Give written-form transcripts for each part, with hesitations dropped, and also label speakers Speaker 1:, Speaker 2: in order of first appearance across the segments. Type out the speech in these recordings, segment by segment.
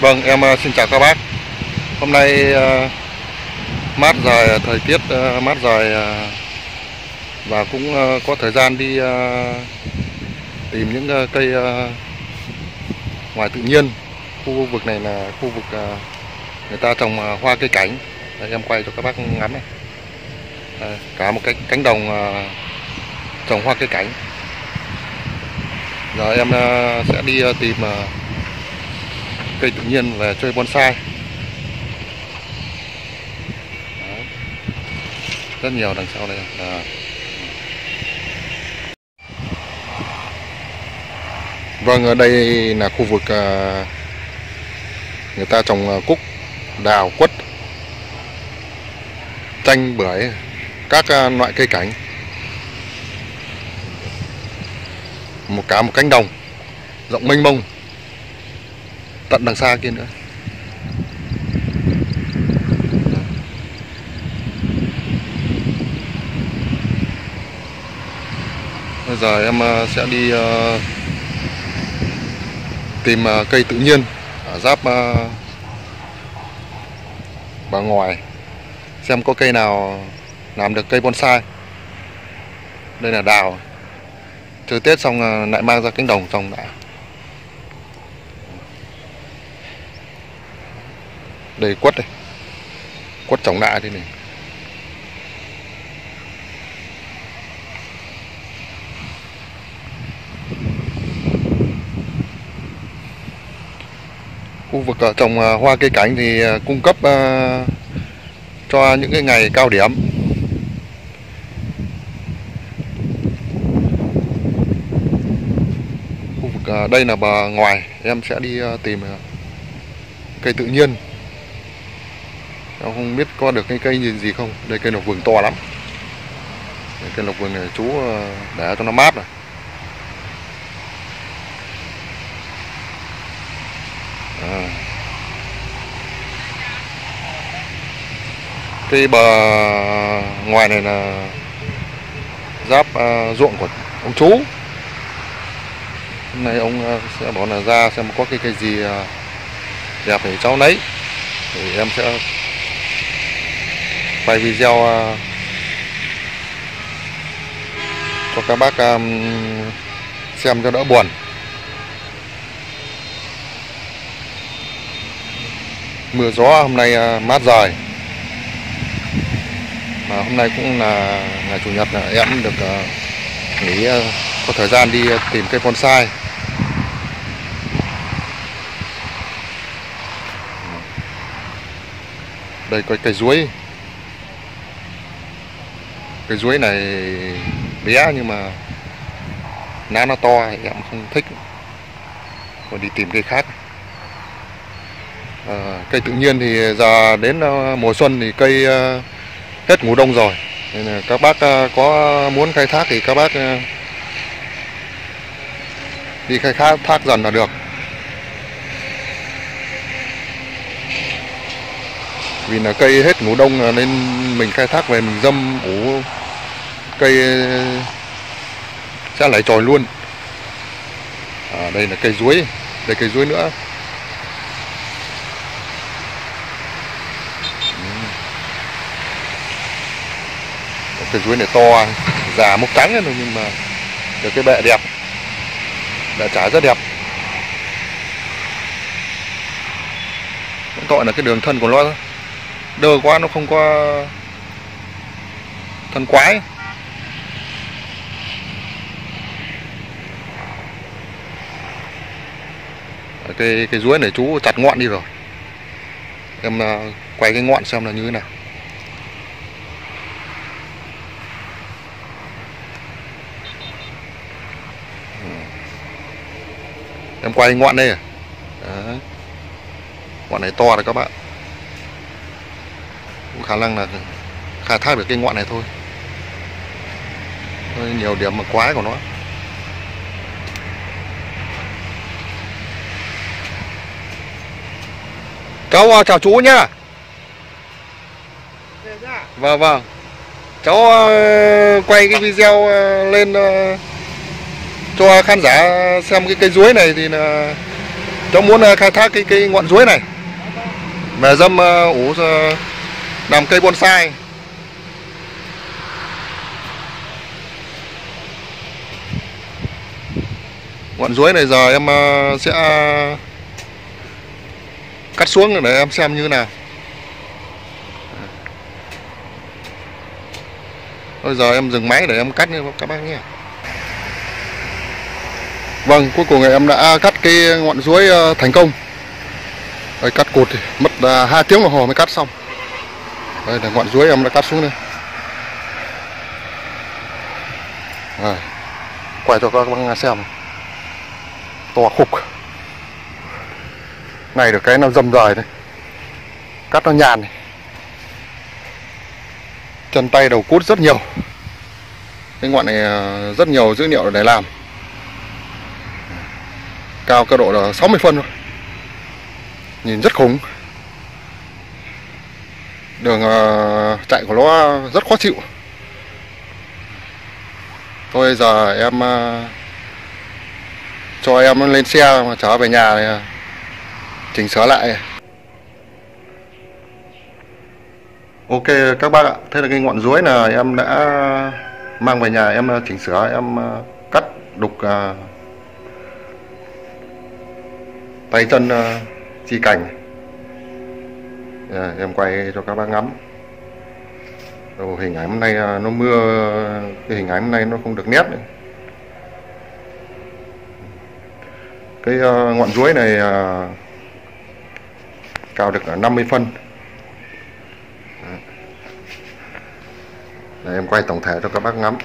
Speaker 1: Vâng, em xin chào các bác. Hôm nay mát rồi, thời tiết mát rồi và cũng có thời gian đi tìm những cây ngoài tự nhiên. Khu vực này là khu vực người ta trồng hoa cây cảnh. Đây, em quay cho các bác ngắm này. Cả một cái cánh đồng trồng hoa cây cảnh. Giờ em sẽ đi tìm cây tự nhiên về chơi bonsai. Đó. Rất nhiều đằng sau đây là vâng, ở đây là khu vực người ta trồng cúc, đào, quất, chanh, bưởi, các loại cây cảnh. Cả một cánh đồng rộng mênh mông tận đằng xa kia nữa. Bây giờ em sẽ đi tìm cây tự nhiên ở giáp Bà Ngòi, xem có cây nào làm được cây bonsai. Đây là đào, chơi Tết xong lại mang ra cánh đồng trồng đã. Đây quất đây, quất trồng lại đây này. Khu vực trồng hoa cây cảnh thì cung cấp cho những cái ngày cao điểm. Khu vực đây là Bà Ngòi, em sẽ đi tìm cây tự nhiên. Em không biết có được cái cây gì không. Đây cây lộc vừng to lắm. Đây, cây lộc vừng này chú để cho nó mát này. Cái bờ ngoài này là giáp ruộng của ông chú. Hôm nay ông sẽ bảo là ra xem có cái cây gì đẹp để cháu lấy, thì em sẽ quay video cho các bác xem cho đỡ buồn. Mưa gió hôm nay mát rời, mà hôm nay cũng là ngày chủ nhật, là em được nghỉ, có thời gian đi tìm cây bonsai. Đây có cây chuối. Cây chuối này bé nhưng mà lá nó to, em không thích, rồi đi tìm cây khác. Cây tự nhiên thì giờ đến mùa xuân thì cây hết ngủ đông rồi, nên là các bác có muốn khai thác thì các bác đi khai thác dần là được. Vì là cây hết ngủ đông nên mình khai thác về mình dâm ủ cây sẽ lấy trồi luôn. Đây là cây chuối, đây cây chuối nữa. Cây chuối này to, già mốc trắng rồi, nhưng mà được cái bẹ đẹp, bẹ trái rất đẹp. Gọi là cái đường thân của nó đơ quá, nó không có thân quái. Cây chuối này chú chặt ngọn đi rồi, em quay cái ngọn xem là như thế nào. Em quay ngọn đây. Đấy. Ngọn này to rồi các bạn. Cũng khả năng là khai thác được cái ngọn này thôi. Nhiều điểm mà quái của nó. Cháu chào chú nhá. Vâng vâng. Cháu quay cái video lên cho khán giả xem cái cây chuối này thì là cháu muốn khai thác cái ngọn chuối này về dâm ủ làm cây bonsai. Ngọn chuối này giờ em sẽ cắt xuống để em xem như nào. Bây giờ em dừng máy để em cắt như các bác nhé. Vâng, cuối cùng em đã cắt cái ngọn chuối thành công. Đây, cắt cột thì mất 2 tiếng đồng hồ mới cắt xong. Đây là ngọn chuối em đã cắt xuống đây. Rồi, quay cho các bác xem. To khục. Này được cái nó dầm rời đấy. Cắt nó nhàn này. Chân tay đầu cút rất nhiều. Cái ngọn này rất nhiều dữ liệu để làm. Cao cao độ là 60 phân thôi. Nhìn rất khủng. Đường chạy của nó rất khó chịu. Thôi giờ em cho em lên xe mà trở về nhà này, chỉnh sửa lại. Ok các bác ạ, thế là cái ngọn chuối là em đã mang về nhà em chỉnh sửa, em cắt đục tay chân chi cành. Em quay cho các bác ngắm. Hình ảnh hôm nay nó mưa, cái hình ảnh hôm nay nó không được nét nữa. Cái ngọn chuối này cào được 50 phân. Đây, em quay tổng thể cho các bác ngắm.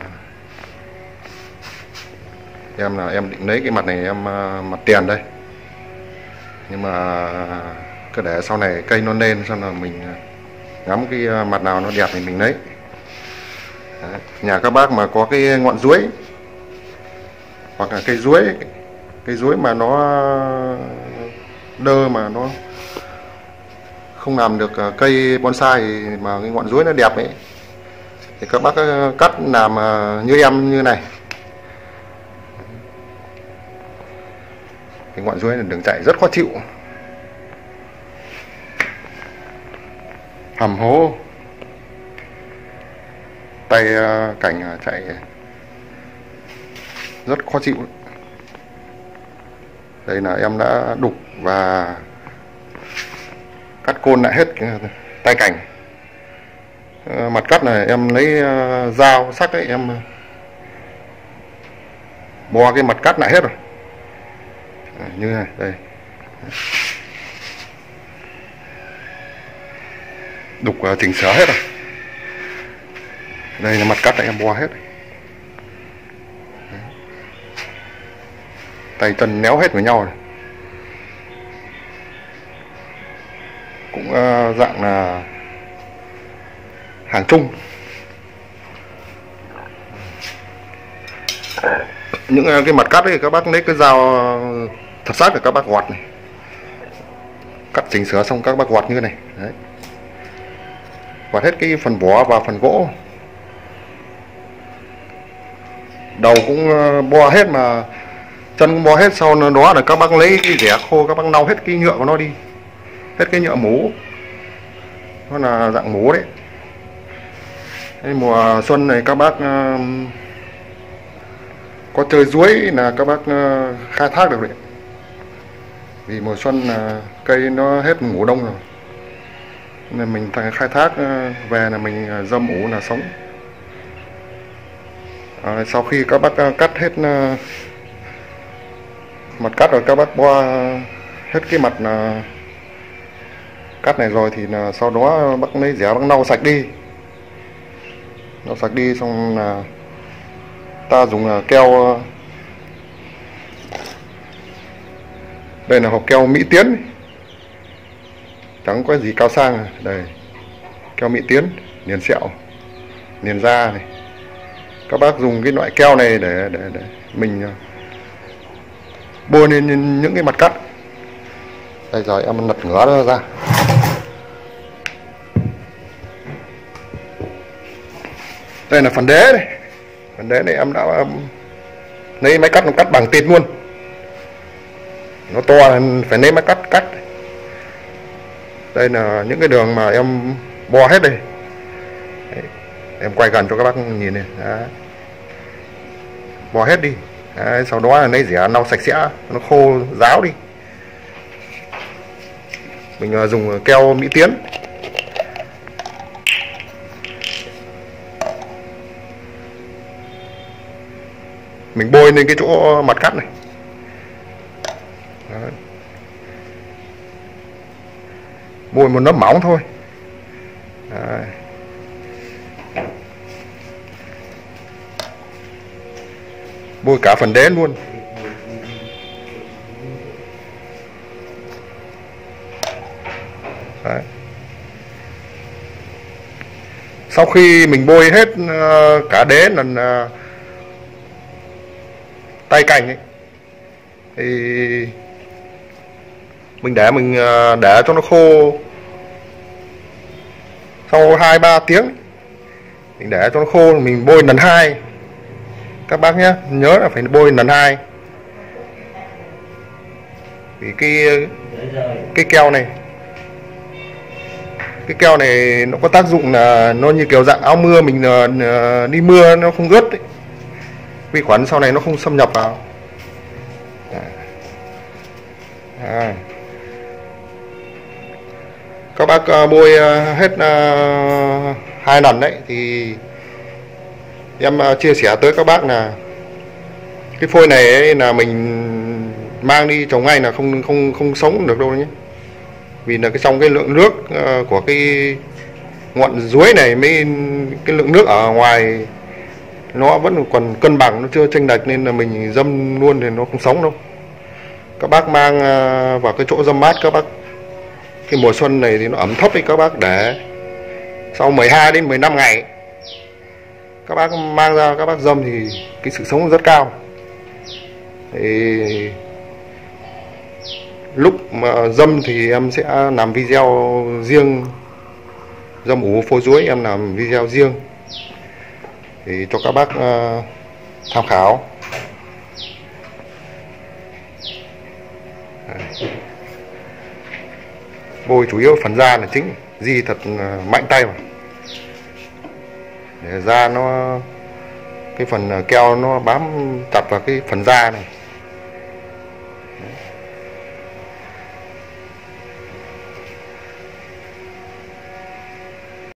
Speaker 1: Em định lấy cái mặt này em mặt tiền đây, nhưng mà cứ để sau này cây nó lên xong là mình ngắm cái mặt nào nó đẹp thì mình lấy. Đấy. Nhà các bác mà có cái ngọn chuối hoặc là cây chuối mà nó đơ mà nó không làm được cây bonsai mà cái ngọn chuối nó đẹp ấy, thì các bác cắt làm như em như này. Cái ngọn chuối là đường chạy rất khó chịu, hầm hố, tay cảnh chạy rất khó chịu. Đây là em đã đục và cắt côn lại hết tay cảnh. Mặt cắt này em lấy dao sắc ấy, em bò cái mặt cắt lại hết rồi. Như này đây, đục chỉnh sửa hết rồi. Đây là mặt cắt này em bò hết. Tay chân néo hết với nhau này. Cũng dạng là hàng chung. Những cái mặt cắt ấy các bác lấy cái dao thật sắc để các bác gọt này, cắt chỉnh sửa xong các bác gọt như này. Đấy, gọt hết cái phần vỏ và phần gỗ. Đầu cũng bo hết mà chân cũng bo hết. Sau đó là các bác lấy cái rẻ khô các bác lau hết cái nhựa của nó đi, hết cái nhựa mũ, nó là dạng mũ đấy. Cái mùa xuân này các bác có chơi chuối là các bác khai thác được đấy. Vì mùa xuân là cây nó hết ngủ đông rồi, nên mình khai thác về là mình dâm ủ là sống. Sau khi các bác cắt hết mặt cắt rồi, các bác bo hết cái mặt cắt này rồi thì là sau đó bác lấy dẻ bác lau sạch đi. Lau sạch đi xong là ta dùng keo. Đây là hộp keo Mỹ Tiến, chẳng có gì cao sang. Đây, keo Mỹ Tiến liền sẹo, liền da này. Các bác dùng cái loại keo này để mình bôi lên những cái mặt cắt. Đây rồi em lật ngửa nó ra. Đây là phần đế này. Phần đế này em đã lấy máy cắt nó cắt bằng tịt luôn. nó to nên phải lấy máy cắt. Đây là những cái đường mà em bo hết đây. Đấy, em quay gần cho các bác nhìn này. Đấy. Bo hết đi. Đấy, sau đó là lấy rẻ lau sạch sẽ, nó khô ráo đi. Mình dùng keo Mỹ Tiến. Mình bôi lên cái chỗ mặt cắt này. Đấy. Bôi một lớp mỏng thôi. Đấy. Bôi cả phần đế luôn. Đấy. Sau khi mình bôi hết cả đế lần tay cành ấy, thì mình để cho nó khô. Sau 2-3 tiếng mình để cho nó khô, mình bôi lần 2 các bác nhé, nhớ là phải bôi lần 2. Vì cái keo này nó có tác dụng là nó như kiểu dạng áo mưa, mình đi mưa nó không ướt ấy. Vi khuẩn sau này nó không xâm nhập vào. Các bác bôi hết 2 lần đấy thì em chia sẻ tới các bác là cái phôi này ấy là mình mang đi trồng ngay là không sống được đâu nhé. Vì là trong cái lượng nước của cái ngọn ruối này, mấy cái lượng nước ở ngoài nó vẫn còn cân bằng, nó chưa chênh lệch, nên là mình dâm luôn thì nó không sống đâu. Các bác mang vào cái chỗ dâm mát, các bác cái mùa xuân này thì nó ẩm thấp ấy, các bác để sau 12 đến 15 ngày các bác mang ra các bác dâm thì cái sự sống rất cao. Thì lúc mà dâm thì em sẽ làm video riêng, dâm ủ phôi ruối em làm video riêng thì cho các bác tham khảo. Bôi chủ yếu phần da là chính, di thật mạnh tay vào để da nó, cái phần keo nó bám chặt vào cái phần da này.